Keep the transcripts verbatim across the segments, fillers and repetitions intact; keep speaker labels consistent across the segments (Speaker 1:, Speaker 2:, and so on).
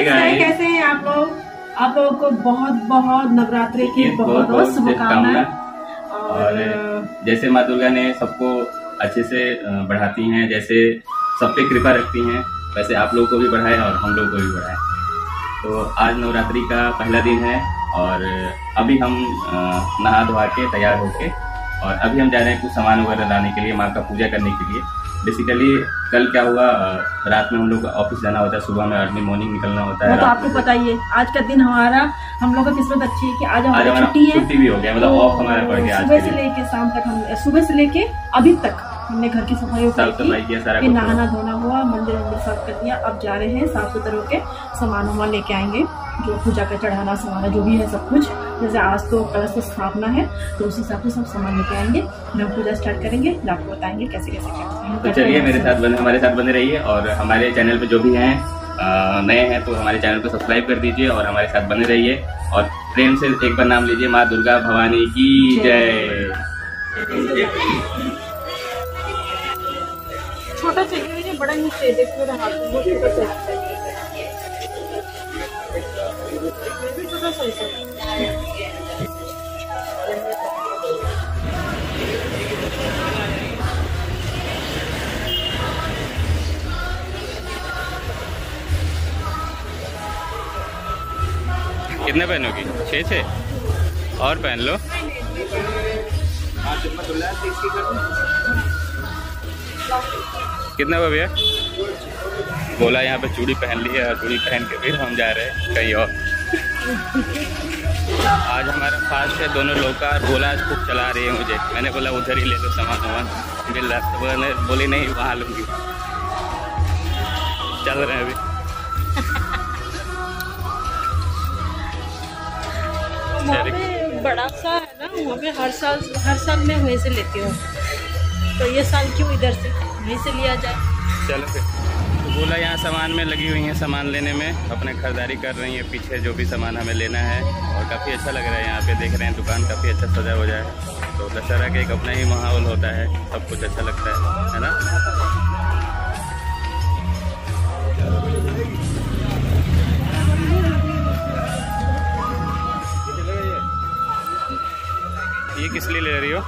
Speaker 1: कैसे हैं आप लोग? आप लोगों को बहुत बहुत नवरात्रि की बहुत बहुत शुभकामनाएं।
Speaker 2: और जैसे माँ दुर्गा ने सबको अच्छे से बढ़ाती हैं, जैसे सब पे कृपा रखती हैं, वैसे आप लोगों को भी बढ़ाए और हम लोग को भी बढ़ाए। तो आज नवरात्रि का पहला दिन है और अभी हम नहा धोआ के तैयार होके और अभी हम जा रहे हैं कुछ सामान वगैरह लाने के लिए, माँ का पूजा करने के लिए। बेसिकली कल क्या हुआ, रात में हम लोग ऑफिस जाना होता है, सुबह में अर्ली मॉर्निंग निकलना होता है।
Speaker 1: तो आपको पता ही है आज का दिन हमारा, हम लोग का किस्मत अच्छी है कि आज हमारी छुट्टी है,
Speaker 2: छुट्टी भी हो गया, मतलब ऑफ हमारा पड़ गया।
Speaker 1: सुबह से लेके शाम तक हम सुबह से लेके अभी तक हमने घर की सफाई की, सारा नहाना धोना हुआ, मंदिर मंदिर साफ कर दिया। अब जा रहे हैं साफ सुथरे होके सामान वामान लेके आएंगे, जो पूजा का चढ़ाना सामान जो भी है सब कुछ। जैसे आज तो कलश स्थापना है तो उसी हिसाब से सब सामान लेके आएंगे, हम पूजा स्टार्ट करेंगे, आपको बताएंगे कैसे कैसे क्या।
Speaker 2: तो चलिए मेरे साथ बने हमारे साथ बने रहिए और हमारे चैनल पे जो भी हैं नए हैं तो हमारे चैनल को सब्सक्राइब कर दीजिए और हमारे साथ बने रहिए और प्रेम से एक बार नाम लीजिए, माँ दुर्गा भवानी की जय।
Speaker 1: छोटा चाहिए, बड़ा नहीं चाहिए, देखो रहा वो छोटा चाहिए, छोटा चाहिए।
Speaker 2: कितने पहनोगी? छः छः और पहन लो। कितना हुआ भैया? बोला यहाँ पे चूड़ी पहन ली है और चूड़ी पहन के फिर हम जा रहे हैं कहीं और। आज हमारा फास्ट है दोनों लोग का और बोला आज खूब चला रही है मुझे। मैंने बोला उधर ही ले लो सामान वामान, मिल रहा तो बोला बोली नहीं वहाँ लूँगी। चल रहे हैं अभी।
Speaker 1: वहाँ पे बड़ा सा है ना, वहाँ पे हर साल हर साल मैं वहीं से लेती हूँ, तो ये साल क्यों इधर से वहीं से लिया जाए।
Speaker 2: चलो फिर। तो बोला यहाँ सामान में लगी हुई हैं, सामान लेने में अपने खरीदारी कर रही हैं, पीछे जो भी सामान हमें लेना है। और काफ़ी अच्छा लग रहा है यहाँ पे, देख रहे हैं दुकान काफ़ी अच्छा सजा हो जाए। तो दशहरा का एक अपना ही माहौल होता है, सब कुछ अच्छा लगता है, है ना। ये किस लिए ले रही हो?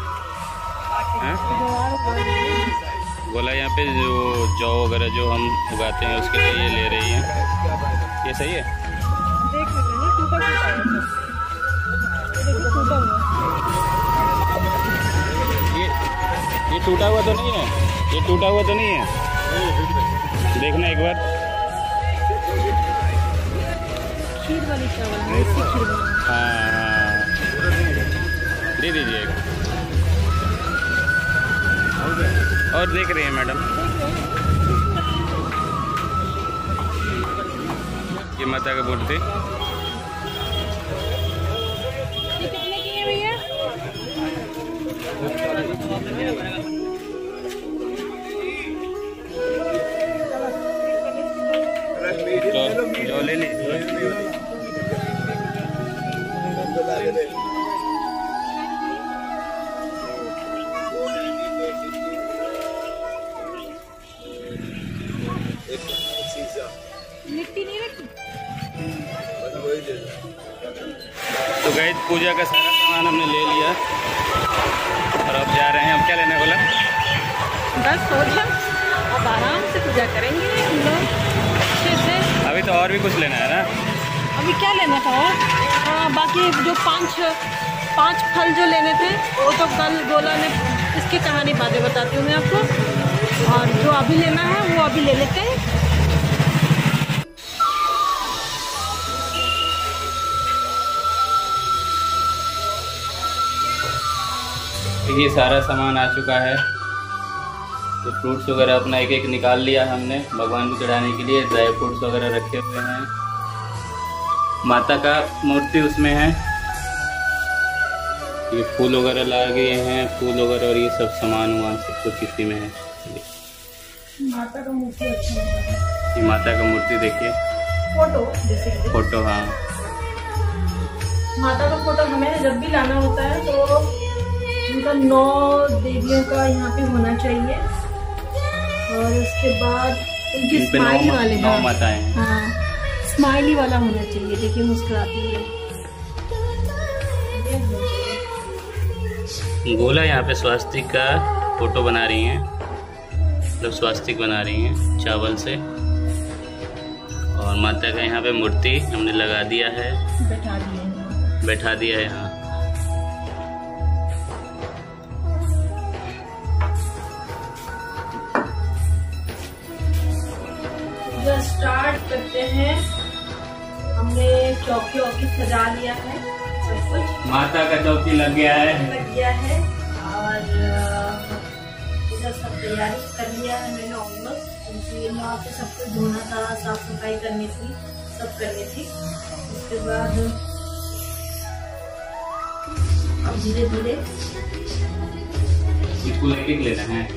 Speaker 2: बोला यहाँ पे जो जौ वगैरह जो हम उगाते हैं उसके लिए ये ले रही हैं। ये सही है?
Speaker 1: देख टूटा टूटा
Speaker 2: ये ये टूटा हुआ तो नहीं है? ये टूटा हुआ तो नहीं है? देखना एक बार।
Speaker 1: खीर वाली चावल।
Speaker 2: हाँ हाँ दे दीजिए। और देख रही हैं मैडम, ये माता का मूर्ति
Speaker 1: कितने की है भैया?
Speaker 2: जो ले ली।
Speaker 1: मिट्टी नहीं रखी।
Speaker 2: तो गए पूजा का सारा सामान हमने ले लिया और अब जा रहे हैं। अब क्या लेना बोला?
Speaker 1: बस हो गया, अब आराम से पूजा करेंगे हम लोग अच्छे से।
Speaker 2: अभी तो और भी कुछ लेना है ना?
Speaker 1: अभी क्या लेना था और? हाँ बाकी जो पांच पांच फल जो लेने थे वो तो कल गोला ने, इसकी कहानी बातें बताती हूँ मैं आपको। और जो अभी लेना है वो अभी ले लेते हैं।
Speaker 2: ये सारा सामान आ चुका है। तो फ्रूट्स वगैरह अपना एक एक निकाल लिया हमने भगवान को चढ़ाने के लिए। ड्राई फ्रूट्स वगैरह रखे हुए हैं, माता का मूर्ति उसमें है, ये फूल वगैरह ला गए हैं, फूल वगैरह और ये सब सामान वामान सब कुछ इसी में है।
Speaker 1: माता का मूर्ति अच्छा है।
Speaker 2: ये माता का मूर्ति देखिए,
Speaker 1: फोटो जैसे
Speaker 2: फोटो। हाँ
Speaker 1: माता का फोटो हमें जब भी लाना होता है तो उनका नौ देवियों का यहाँ पे होना चाहिए और उसके बाद उनकी स्माइल वाले
Speaker 2: नौ माताएं।
Speaker 1: हाँ स्माइली वाला होना चाहिए, देखिए मुस्कुराती है।
Speaker 3: गोला यहाँ पे स्वास्तिक का फोटो बना रही हैं, मतलब स्वास्तिक बना रही हैं चावल से। और माता का यहाँ पे मूर्ति हमने लगा दिया है,
Speaker 1: बैठा दिया है,
Speaker 3: बैठा दिया है यहाँ।
Speaker 1: स्टार्ट करते हैं। हमने चौकी वौकी सजा लिया है, सब कुछ
Speaker 2: माता का चौकी लग गया है
Speaker 1: लग गया है और इधर सब तैयारी कर लिया है मैंने ऑलमोस्ट, क्योंकि वहाँ पे सब कुछ धोना था, साफ सफाई करनी थी, सब करनी थी। उसके बाद अब धीरे धीरे
Speaker 2: इसको लेके लेना है।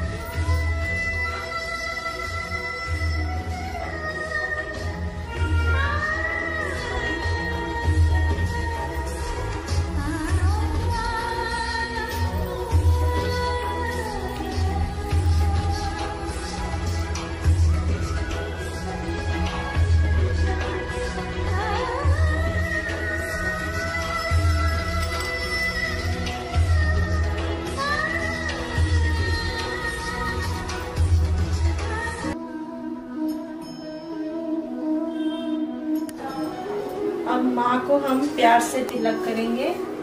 Speaker 1: अब माँ को हम प्यार से तिलक करेंगे।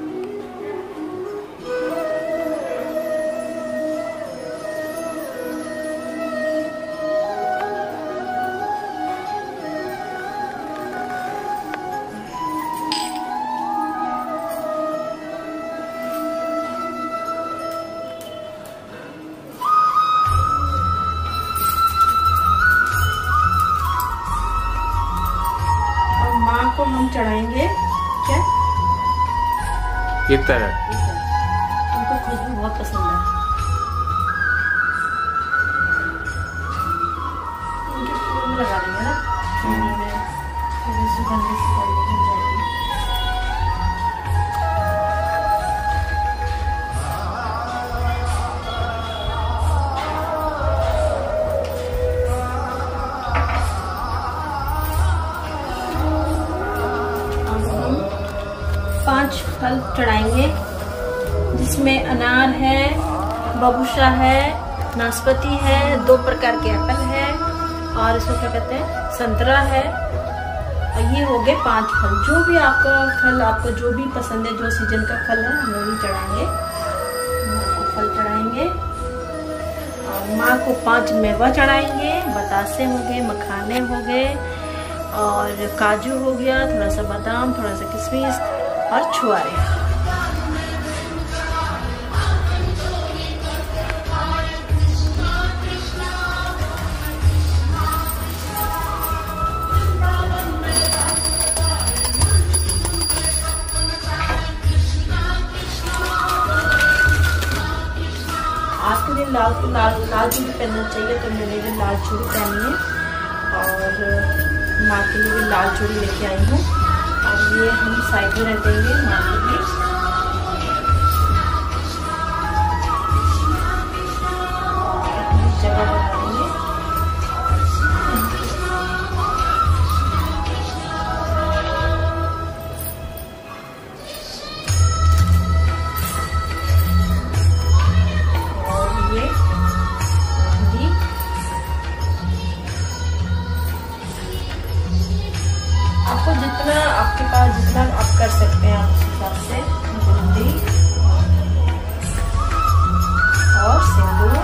Speaker 1: को हम चढ़ाएंगे क्या
Speaker 2: इतर,
Speaker 1: उनको खुशबू बहुत पसंद है, उनके फूल में लगा देंगे ना, सुगंध हो जाएगी। पांच फल चढ़ाएंगे, जिसमें अनार है, बबूशा है, नाशपाती है, दो प्रकार के एप्पल है और इसको क्या कहते हैं संतरा है। और ये हो गए पांच फल। जो भी आपका फल, आपको जो भी पसंद है, जो सीजन का फल है, हम वो भी चढ़ाएंगे। माँ को फल चढ़ाएंगे और माँ को पांच मेवा चढ़ाएंगे। बतासे हो गए, मखाने हो गए और काजू हो गया, थोड़ा सा बादाम, थोड़ा सा किशमिश और छुआरे। आज के दिन लाल लाल लाल चूड़ी पहनना चाहिए, तो मैंने भी लाल चूड़ी पहनी है और माँ के लिए भी लाल चूड़ी लेके आई हूँ। और ये हम साइड में रख देंगे माँ के लिए। जगह बनाएंगे। और ये दी आपको जितना आपके पास जितना आप कर सकते हैं, आप उस हिसाब से हल्दी और सिंदूर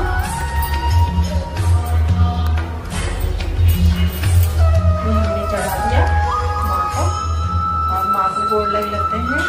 Speaker 1: हमने चढ़ा दिया माँ को और माँ को गोड़ लग लेते हैं।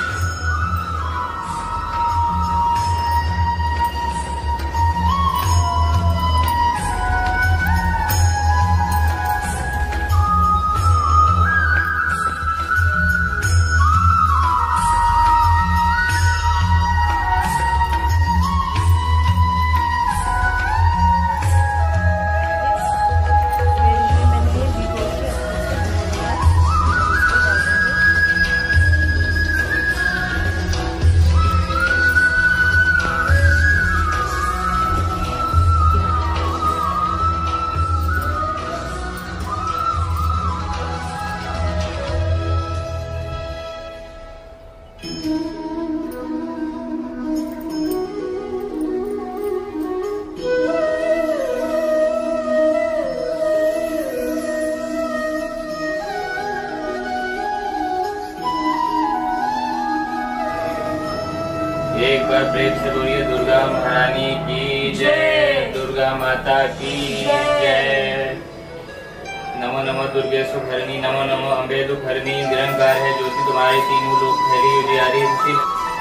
Speaker 2: बार प्रेम से बोलिए दुर्गा महारानी की जय, दुर्गा माता की जय। नमो नमो दुर्गे सुखरणी, नमो नमो अम्बे दुखरणी, निरंकार है ज्योति तुम्हारे तीनों लोग फैली उजियारी ऋषि।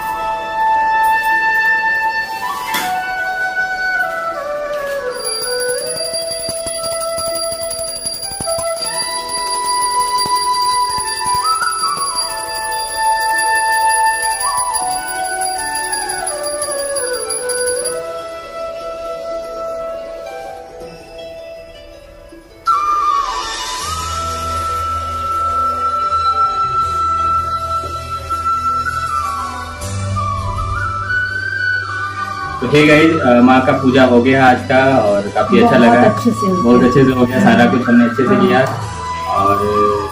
Speaker 2: तो हे गाइस, माँ का पूजा हो गया आज का और काफी अच्छा लगा,
Speaker 1: अच्छे से
Speaker 2: बहुत अच्छे से हो गया, सारा कुछ हमने अच्छे से किया। और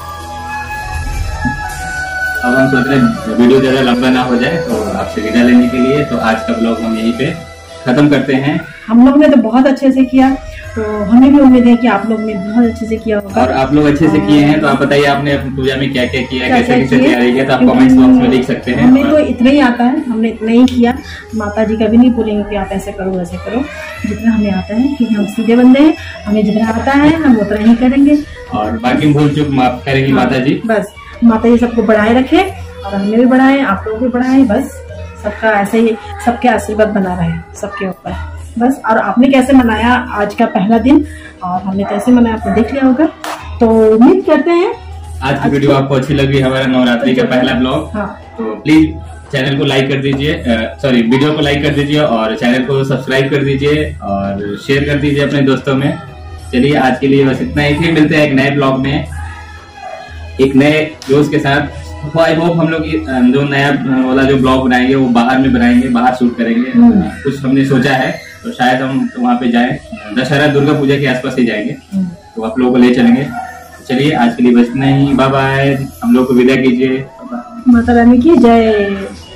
Speaker 2: अब हम सोच रहे हैं वीडियो ज्यादा लंबा ना हो जाए, तो आपसे विदा लेने के लिए तो आज का ब्लॉग हम यहीं पे खत्म करते हैं।
Speaker 1: हम लोग ने तो बहुत अच्छे से किया, तो हमें भी उम्मीद है कि आप लोग ने बहुत अच्छे से किया होगा।
Speaker 2: और आप लोग अच्छे से किए हैं, तो आप बताइए आपने अपनी पूजा में क्या क्या किया,
Speaker 1: क्या
Speaker 2: कैसे
Speaker 1: क्या
Speaker 2: कैसे
Speaker 1: किए?
Speaker 2: तैयारी किया, तो आप कमेंट्स बॉक्स में लिख सकते हैं।
Speaker 1: हमें तो इतना ही आता है, हमने इतना ही किया। माता जी कभी नहीं बोलेंगे कि आप ऐसे करो वैसे करो, जितना हमें आता है, क्योंकि हम सीधे बंदे हैं, हमें जितना आता है हम उतना ही करेंगे।
Speaker 2: और बाकी भूल चूक माफ करेगी माता जी।
Speaker 1: बस माता जी सबको बढ़ाए रखे और हमें भी बढ़ाए, आप लोग भी बढ़ाए, बस सबका ऐसे ही सबके आशीर्वाद बना रहे सबके ऊपर बस। और आपने कैसे मनाया आज का पहला दिन, और हमने कैसे मनाया आपने देख लिया होगा। तो उम्मीद करते हैं
Speaker 2: आज की वीडियो आपको अच्छी लगी, हमारा नवरात्रि का पहला ब्लॉग।
Speaker 1: हाँ,
Speaker 2: तो प्लीज चैनल को लाइक कर दीजिए, सॉरी वीडियो को लाइक कर दीजिए और चैनल को सब्सक्राइब कर दीजिए और शेयर कर दीजिए अपने दोस्तों में। चलिए आज के लिए बस इतना ही, फिर मिलते हैं एक नए ब्लॉग में एक नए दोस्त के साथ। आई होप हम लोग जो नया वाला जो ब्लॉग बनाएंगे वो बाहर में बनाएंगे, बाहर शूट करेंगे, कुछ हमने सोचा है। तो शायद हम तो वहाँ पे जाएं, दशहरा दुर्गा पूजा के आसपास ही जाएंगे, तो आप लोगों को ले चलेंगे। चलिए आज के लिए बस इतना ही, बाय बाय, हम लोग को विदा कीजिए।
Speaker 1: माता रानी की जय।